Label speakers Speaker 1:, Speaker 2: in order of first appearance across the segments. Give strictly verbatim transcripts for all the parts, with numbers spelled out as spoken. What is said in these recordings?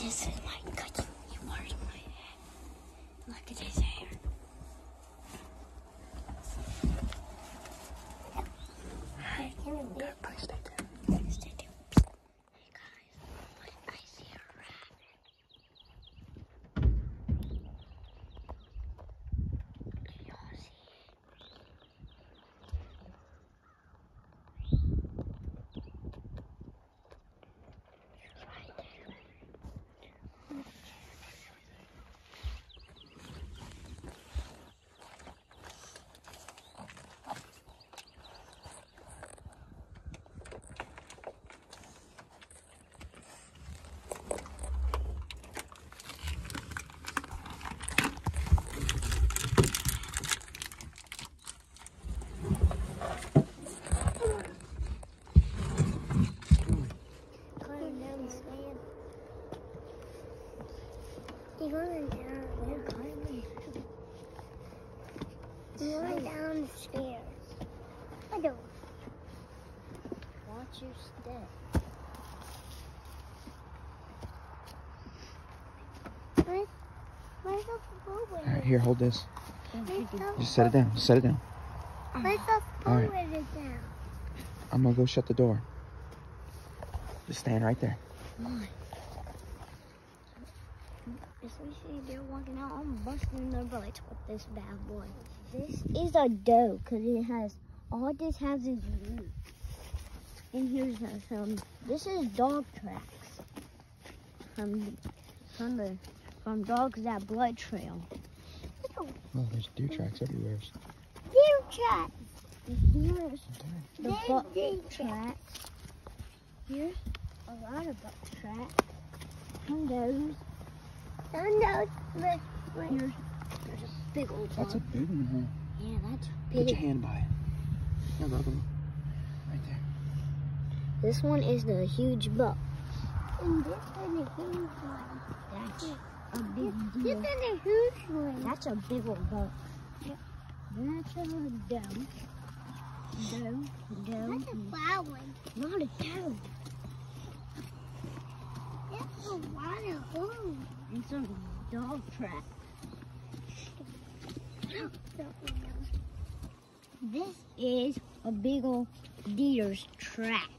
Speaker 1: This is my cousin. He wears my head. Look at his hair. Alright, everybody stay tuned. Stay tuned. Hey guys, look, I see a rabbit. Can y'all see it? It's right there. You're going down. You're going You're going down the stairs. I don't. Watch your step. Where's, where's the floor?
Speaker 2: All right, here, hold this.
Speaker 1: The
Speaker 2: Just set it down. Set it down.
Speaker 1: Where's the floor
Speaker 2: All right.
Speaker 1: down?
Speaker 2: I'm gonna go shut the door. Just stand right there.
Speaker 1: Why? As we see they're walking out, I'm busting their bullets with this bad boy. This is a doe because it has all this has is meat. And here's some. This is dog tracks from from the from dogs that blood trail.
Speaker 2: Oh, there's deer tracks everywhere.
Speaker 1: Deer tracks. Here's the buck tracks. Here's a lot of buck tracks. Some does. Some does. Look, look. Here's, there's a big old
Speaker 2: That's a
Speaker 1: buck.
Speaker 2: big one.
Speaker 1: Yeah, that's
Speaker 2: Huh?
Speaker 1: big.
Speaker 2: Put your hand by it. Yeah, brother. Right there.
Speaker 1: This one is the huge buck. And this is a huge one. That's a big deal. This is a huge one. That's a big old buck. Yep. That's a little doe. Doe. Doe. That's a wild one. Not a doe. That's a wild one. It's a dog track. This is a big old deer's track.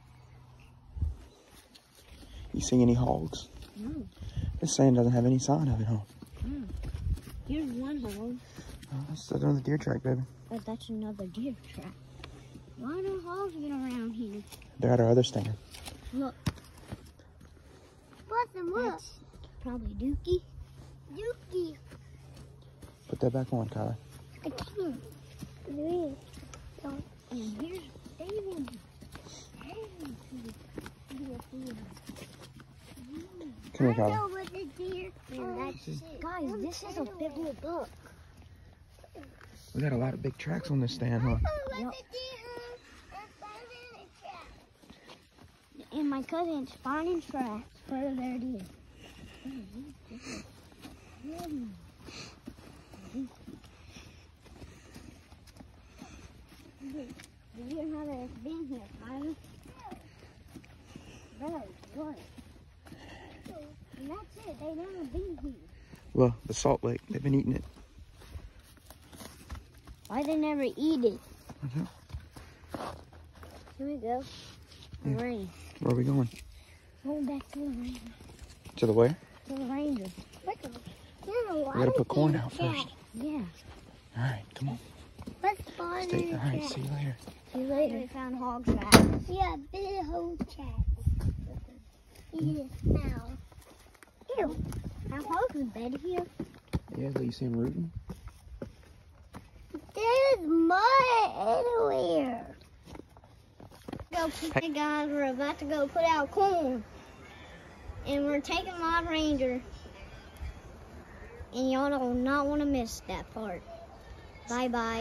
Speaker 2: You see any hogs?
Speaker 1: No.
Speaker 2: This sand doesn't have any sign of it, huh?
Speaker 1: Mm. Here's one hog.
Speaker 2: Oh, that's still on the deer track, baby.
Speaker 1: Oh, that's another deer track. Why do hogs get around here?
Speaker 2: They're at our other stand.
Speaker 1: Look. What's the look? That's probably Dookie. Dookie.
Speaker 2: Put that back on, Kyler.
Speaker 1: I can't. Really? Don't. And here's David. David.
Speaker 2: Come here, Kyler.
Speaker 1: I with the deer. Man, that's it. Guys, this is a big old buck.
Speaker 2: We got a lot of big tracks on this stand, huh?
Speaker 1: Yep. And my cousin's finding tracks for their deer. The deer haven't been here, Tyler. Bro, what? And that's it. They never been here.
Speaker 2: Well, the Salt Lake, they've been eating it.
Speaker 1: Why they never eat it?
Speaker 2: I don't know.
Speaker 1: Here we go. The
Speaker 2: Yeah.
Speaker 1: rain.
Speaker 2: Where are we going?
Speaker 1: Go back to the ranger.
Speaker 2: To the where?
Speaker 1: To the ranger. Look at
Speaker 2: We gotta put corn out first.
Speaker 1: Yeah.
Speaker 2: All right, come on.
Speaker 1: Let's find
Speaker 2: Stay. All right, see you later.
Speaker 1: See you later. We found hog tracks. Yeah, big hog tracks. Yeah, now. Ew. Our hogs in bed here.
Speaker 2: Yeah, let you see him rooting.
Speaker 1: There's mud everywhere. Go, hey guys, we're about to go put out corn. And we're taking my Ranger. And y'all do not want to miss that part. Bye bye.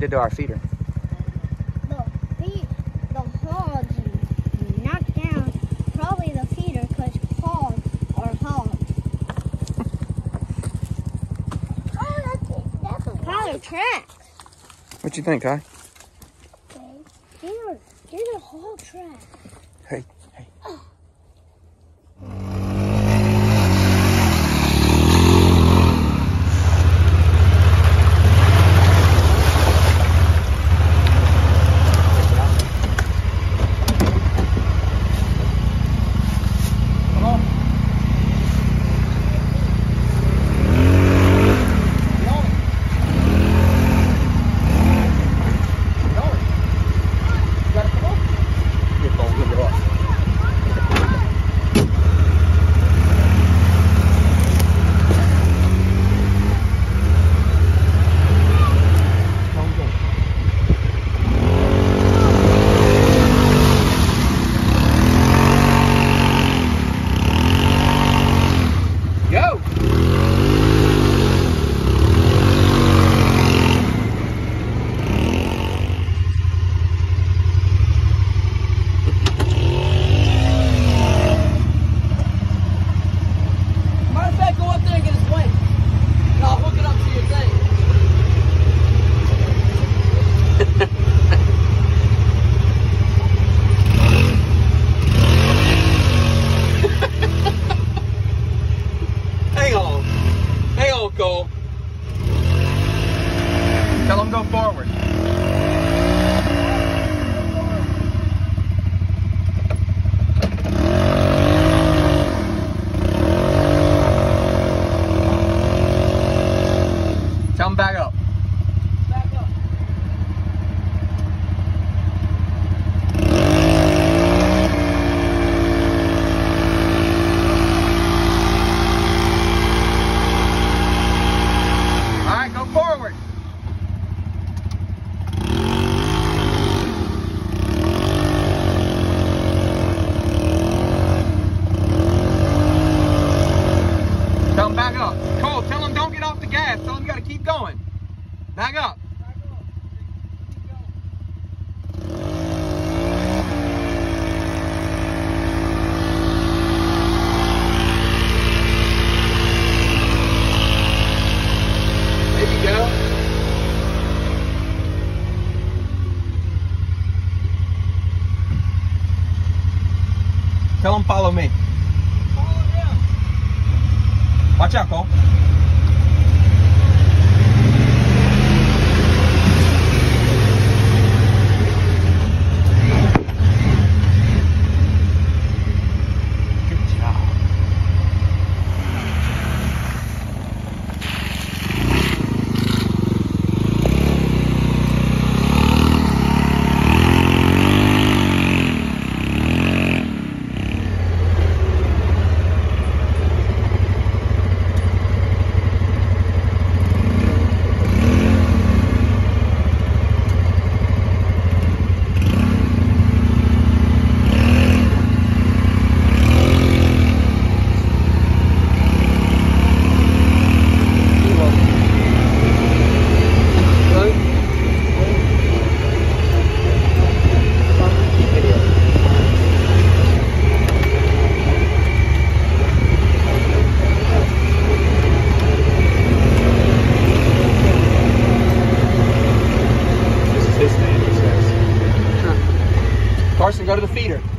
Speaker 2: did to our feeder?
Speaker 1: The feed, the hogs knocked down probably the feeder because hogs are hogs. Oh, that's it. That's a lot of tracks.
Speaker 2: What you think, Kai?
Speaker 1: Okay. These are, these are hog tracks.
Speaker 2: Hey, hey.
Speaker 1: Oh.
Speaker 2: Tell him go forward. Tell him back up.
Speaker 3: Back up.
Speaker 2: All right, go forward. Tell him back up. Cole, tell him don't get off the gas. Tell him you gotta keep going. Back up.
Speaker 3: Back up. Keep going.
Speaker 2: There you go. Tell him follow me.
Speaker 3: Follow him.
Speaker 2: Watch out, Cole. Good job. Carson, go to the feeder.